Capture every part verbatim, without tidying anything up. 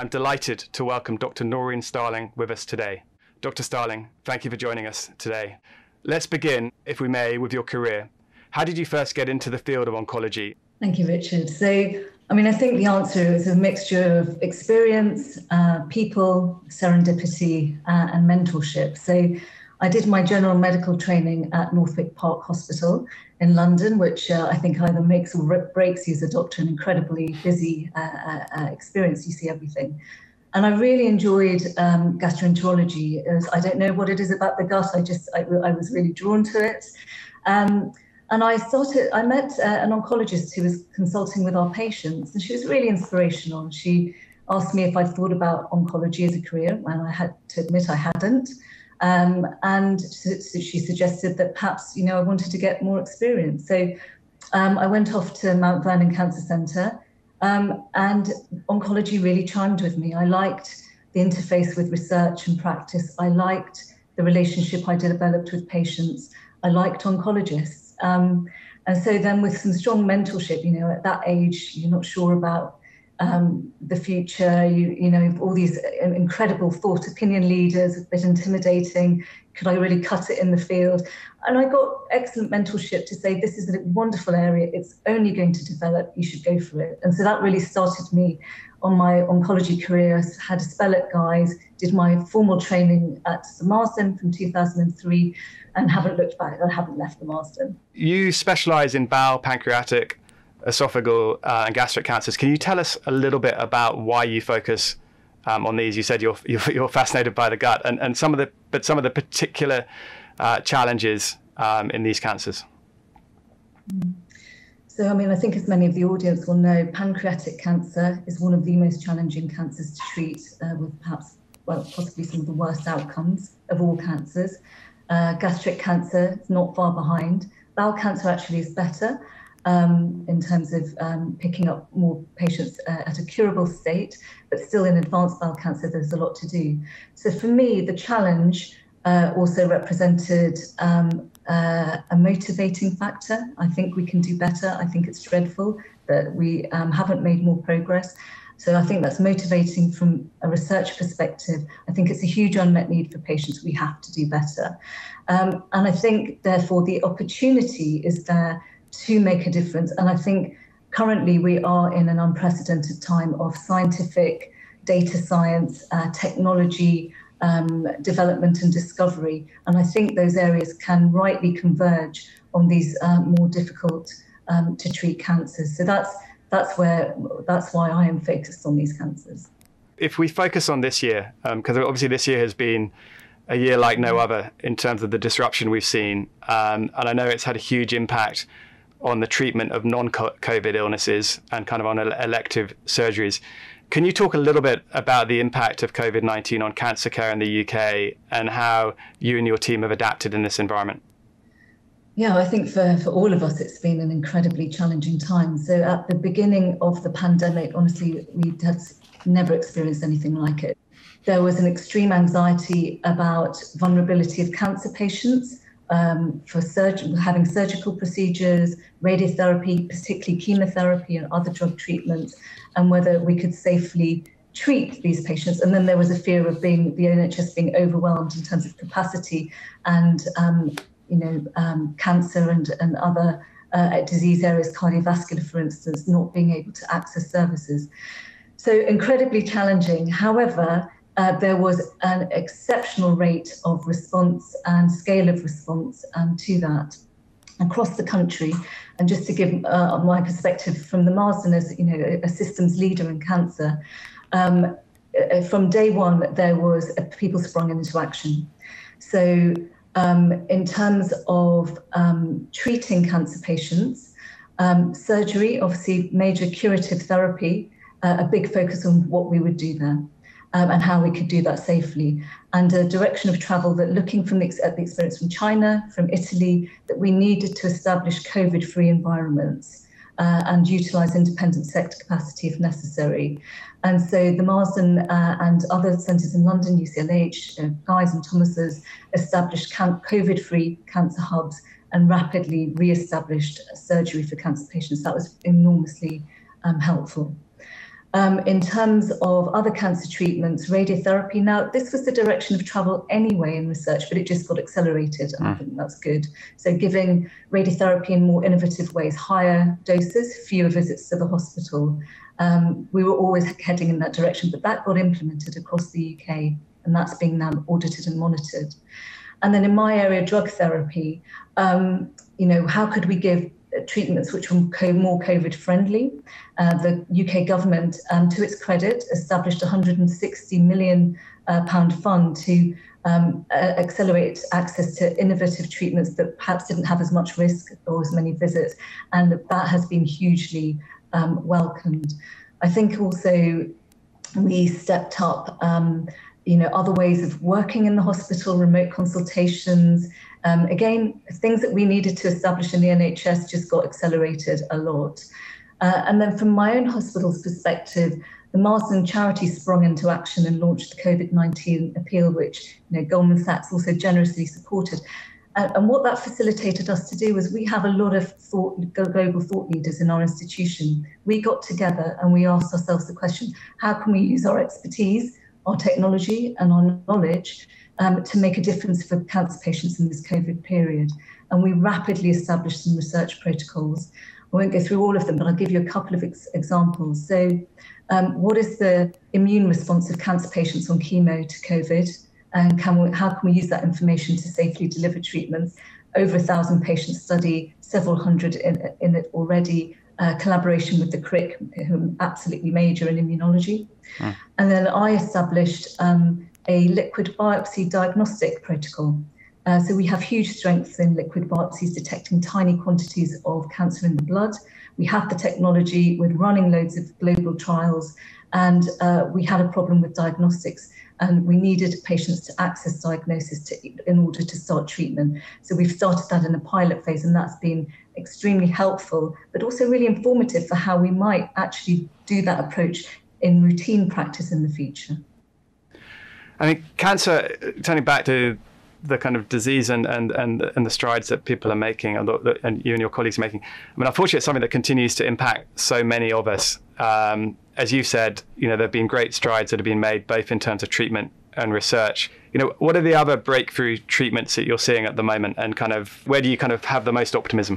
I'm delighted to welcome Doctor Naureen Starling with us today. Doctor Starling, thank you for joining us today. Let's begin, if we may, with your career. How did you first get into the field of oncology? Thank you, Richard. So, I mean, I think the answer is a mixture of experience, uh, people, serendipity, uh, and mentorship. So I did my general medical training at Northwick Park Hospital in London, which uh, I think either makes or breaks you as a doctor, an incredibly busy uh, uh, experience. You see everything. And I really enjoyed um, gastroenterology. As I don't know what it is about the gut. I just, I, I was really drawn to it. Um, and I started, I met uh, an oncologist who was consulting with our patients, and she was really inspirational. She asked me if I'd thought about oncology as a career, and I had to admit I hadn't. Um, and so, so she suggested that perhaps, you know, I wanted to get more experience. So um, I went off to Mount Vernon Cancer Centre. Um, and oncology really chimed with me. I liked the interface with research and practice. I liked the relationship I developed with patients. I liked oncologists. Um, and so then with some strong mentorship, you know, at that age, you're not sure about um, the future, you, you know, all these incredible thought opinion leaders, a bit intimidating. Could I really cut it in the field? And I got excellent mentorship to say, this is a wonderful area. It's only going to develop. You should go for it. And so that really started me on my oncology career. I had a spell at Guy's, did my formal training at the Marsden from two thousand three, and haven't looked back. I haven't left the Marsden. You specialise in bowel, pancreatic, esophageal uh, and gastric cancers. Can you tell us a little bit about why you focus um, on these? You said you're, you're you're fascinated by the gut, and and some of the but some of the particular uh, challenges um, in these cancers. So, I mean, I think as many of the audience will know, pancreatic cancer is one of the most challenging cancers to treat, uh, with perhaps, well, possibly some of the worst outcomes of all cancers. Uh, gastric cancer is not far behind. Bowel cancer actually is better um, in terms of um, picking up more patients uh, at a curable state, but still in advanced bowel cancer, there's a lot to do. So for me, the challenge uh, also represented um, uh, a motivating factor. I think we can do better. I think it's dreadful that we um, haven't made more progress. So I think that's motivating from a research perspective. I think it's a huge unmet need for patients. We have to do better. Um, and I think, therefore, the opportunity is there to make a difference. And I think currently we are in an unprecedented time of scientific data science, uh, technology, um, development and discovery. And I think those areas can rightly converge on these uh, more difficult um, to treat cancers. So that's That's where. That's why I am focused on these cancers. If we focus on this year, because um, obviously this year has been a year like no other in terms of the disruption we've seen, um, and I know it's had a huge impact on the treatment of non-COVID illnesses and kind of on elective surgeries. Can you talk a little bit about the impact of COVID nineteen on cancer care in the U K and how you and your team have adapted in this environment? Yeah, I think for, for all of us, it's been an incredibly challenging time. So at the beginning of the pandemic, honestly, we had never experienced anything like it. There was an extreme anxiety about vulnerability of cancer patients um, for surg- having surgical procedures, radiotherapy, particularly chemotherapy and other drug treatments, and whether we could safely treat these patients. And then there was a fear of being the N H S being overwhelmed in terms of capacity and um, you know, um, cancer and, and other uh, disease areas, cardiovascular, for instance, not being able to access services. So incredibly challenging. However, uh, there was an exceptional rate of response and scale of response um, to that across the country. And just to give uh, my perspective from the Marsden as, you know, a systems leader in cancer, um, from day one, there was a, people sprung into action. So Um, in terms of um, treating cancer patients, um, surgery, obviously major curative therapy, uh, a big focus on what we would do there um, and how we could do that safely, and a direction of travel that, looking from the, at the experience from China, from Italy, that we needed to establish COVID-free environments uh, and utilise independent sector capacity if necessary. And so the Marsden uh, and other centres in London, U C L H, uh, Guy's and Thomas's, established can- COVID-free cancer hubs and rapidly re-established surgery for cancer patients. That was enormously um, helpful. Um, in terms of other cancer treatments, radiotherapy, now this was the direction of travel anyway in research, but it just got accelerated, and mm. I think that's good. So giving radiotherapy in more innovative ways, higher doses, fewer visits to the hospital. Um, we were always heading in that direction, but that got implemented across the U K, and that's being now audited and monitored. And then in my area, drug therapy, um, you know, how could we give treatments which were more COVID friendly? Uh, the U K government, um, to its credit, established a one hundred sixty million pound fund to um, uh, accelerate access to innovative treatments that perhaps didn't have as much risk or as many visits. And that has been hugely um, welcomed. I think also we stepped up um, you know, other ways of working in the hospital, remote consultations. Um, again, things that we needed to establish in the N H S just got accelerated a lot. Uh, and then from my own hospital's perspective, the Marsden charity sprung into action and launched the COVID nineteen appeal, which you know, Goldman Sachs also generously supported. Uh, and what that facilitated us to do was we have a lot of thought, global thought leaders in our institution. We got together and we asked ourselves the question, how can we use our expertise, our technology and our knowledge um, to make a difference for cancer patients in this COVID period? And we rapidly established some research protocols. I won't go through all of them, but I'll give you a couple of ex examples. So um, what is the immune response of cancer patients on chemo to COVID? And can we, how can we use that information to safely deliver treatments? Over a thousand patient study, several hundred in, in it already. Uh, collaboration with the C R I C, who are absolutely major in immunology. Mm. And then I established um, a liquid biopsy diagnostic protocol. Uh, so we have huge strengths in liquid biopsies, detecting tiny quantities of cancer in the blood. We have the technology with running loads of global trials, and uh, we had a problem with diagnostics, and we needed patients to access diagnosis to, in order to start treatment. So we've started that in a pilot phase, and that's been extremely helpful, but also really informative for how we might actually do that approach in routine practice in the future. I mean, cancer, turning back to the kind of disease and and and, and the strides that people are making, and, the, and you and your colleagues are making. I mean, unfortunately, it's something that continues to impact so many of us. Um, as you said, you know, there have been great strides that have been made, both in terms of treatment and research. You know, what are the other breakthrough treatments that you're seeing at the moment, and kind of where do you kind of have the most optimism?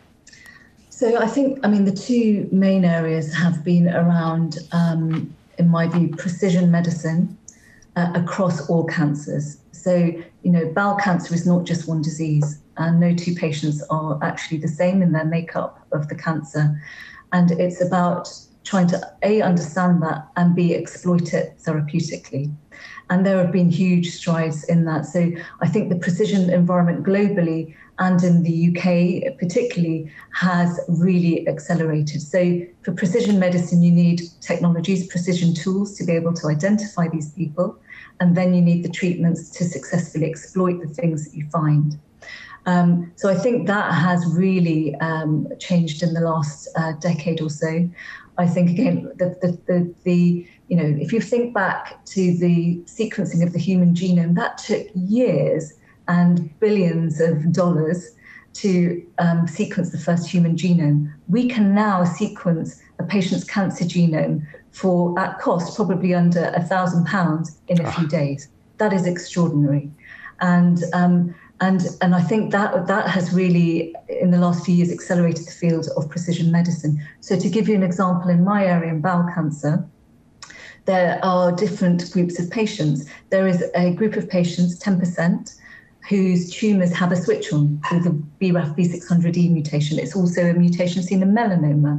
So I think, I mean, the two main areas have been around, um, in my view, precision medicine uh, across all cancers. So, you know, bowel cancer is not just one disease, and no two patients are actually the same in their makeup of the cancer. And it's about trying to, A, understand that, and B, exploit it therapeutically. And there have been huge strides in that. So I think the precision environment globally and in the U K particularly has really accelerated. So for precision medicine, you need technologies, precision tools to be able to identify these people. And then you need the treatments to successfully exploit the things that you find. Um, so I think that has really um, changed in the last uh, decade or so. I think, again, the, the, the, the, you know, if you think back to the sequencing of the human genome, that took years and billions of dollars to um, sequence the first human genome. We can now sequence a patient's cancer genome for, at cost, probably under a thousand pounds in a few days. That is extraordinary. And um, And, and I think that that has really, in the last few years, accelerated the field of precision medicine. So to give you an example, in my area, in bowel cancer, there are different groups of patients. There is a group of patients, ten percent, whose tumours have a switch on with the B R A F V six hundred E mutation. It's also a mutation seen in melanoma.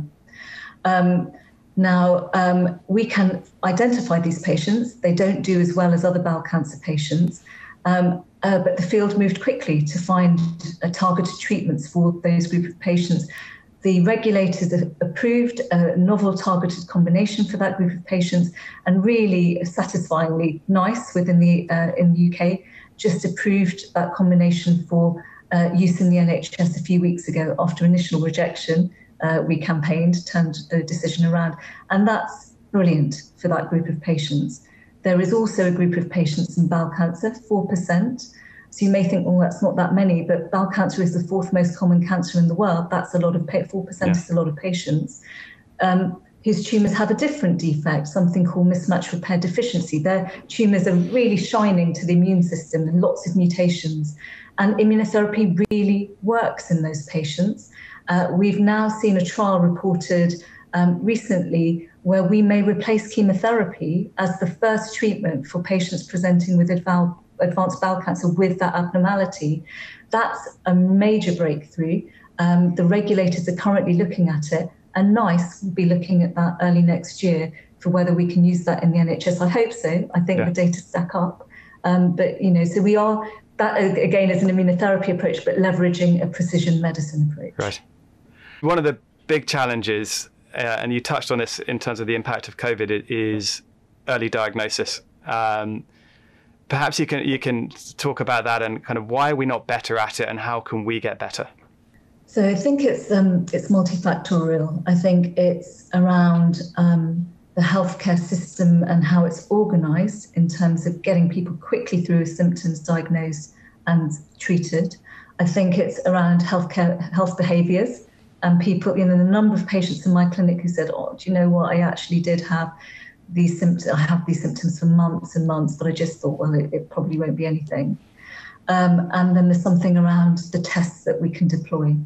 Um, Now, um, we can identify these patients. They don't do as well as other bowel cancer patients. Um, Uh, but the field moved quickly to find uh, targeted treatments for those group of patients. The regulators have approved a novel targeted combination for that group of patients, and really satisfyingly nice within the uh, in the U K, just approved that combination for uh, use in the N H S a few weeks ago. After initial rejection, uh, we campaigned, turned the decision around, and that's brilliant for that group of patients. There is also a group of patients in bowel cancer, four percent. So you may think, well, that's not that many, but bowel cancer is the fourth most common cancer in the world. That's a lot of, four percent yeah. is a lot of patients, um, whose tumours have a different defect, something called mismatch repair deficiency. Their tumours are really shining to the immune system and lots of mutations. And immunotherapy really works in those patients. Uh, we've now seen a trial reported um, recently where we may replace chemotherapy as the first treatment for patients presenting with advanced advanced bowel cancer with that abnormality. That's a major breakthrough. Um, the regulators are currently looking at it, and NICE will be looking at that early next year for whether we can use that in the N H S. I hope so. I think yeah. the data stack up. Um, but, you know, so we are, that again is an immunotherapy approach, but leveraging a precision medicine approach. Right. One of the big challenges, uh, and you touched on this in terms of the impact of COVID, is early diagnosis. Um, Perhaps you can you can talk about that and kind of why are we not better at it and how can we get better? So I think it's um, it's multifactorial. I think it's around um, the healthcare system and how it's organised in terms of getting people quickly through symptoms diagnosed and treated. I think it's around healthcare health behaviours and people. You know, the number of patients in my clinic who said, "Oh, do you know what? I actually did have these symptoms, I have these symptoms for months and months, but I just thought, well, it, it probably won't be anything." Um, and then there's something around the tests that we can deploy.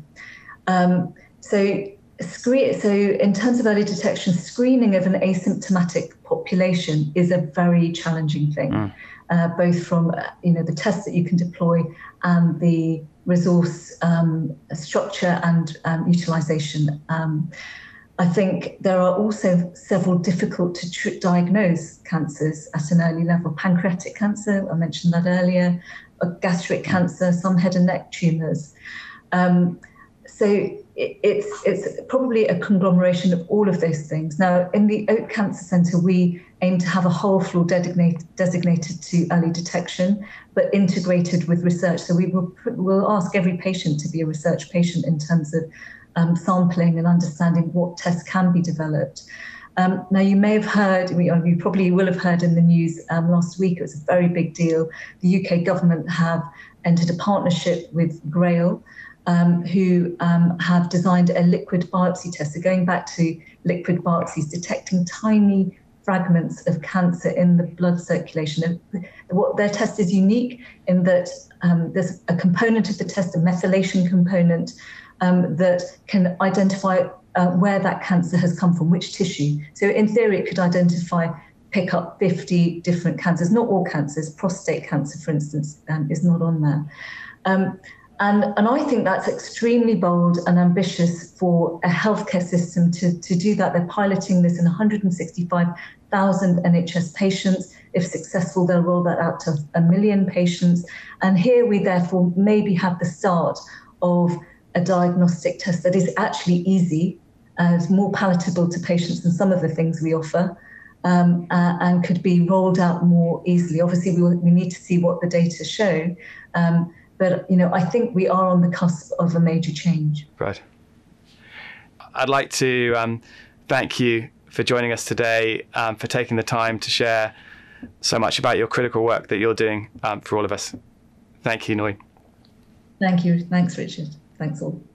Um, so, screen, so in terms of early detection, screening of an asymptomatic population is a very challenging thing, mm. uh, both from you know the tests that you can deploy and the resource um, structure and um, utilisation. Um, I think there are also several difficult to tr- diagnose cancers at an early level. Pancreatic cancer, I mentioned that earlier, gastric cancer, some head and neck tumours. Um, so it, it's it's probably a conglomeration of all of those things. Now, in the Oak Cancer Centre, we aim to have a whole floor designated, designated to early detection, but integrated with research. So we will we'll ask every patient to be a research patient in terms of Um, sampling and understanding what tests can be developed. Um, now, you may have heard, you probably will have heard in the news um, last week, it was a very big deal. The U K government have entered a partnership with Grail, um, who um, have designed a liquid biopsy test. So going back to liquid biopsies, detecting tiny fragments of cancer in the blood circulation. What their test is unique in that um, there's a component of the test, a methylation component, Um, that can identify uh, where that cancer has come from, which tissue. So in theory, it could identify, pick up fifty different cancers, not all cancers. Prostate cancer, for instance, um, is not on there. Um, and, and I think that's extremely bold and ambitious for a healthcare system to, to do that. They're piloting this in one hundred sixty-five thousand N H S patients. If successful, they'll roll that out to a million patients. And here we therefore maybe have the start of a diagnostic test that is actually easy, uh, is more palatable to patients than some of the things we offer, um, uh, and could be rolled out more easily. Obviously, we, we need to see what the data show, um, but you know, I think we are on the cusp of a major change. Right. I'd like to um, thank you for joining us today, um, for taking the time to share so much about your critical work that you're doing um, for all of us. Thank you, Naureen. Thank you. Thanks, Richard. Thanks all.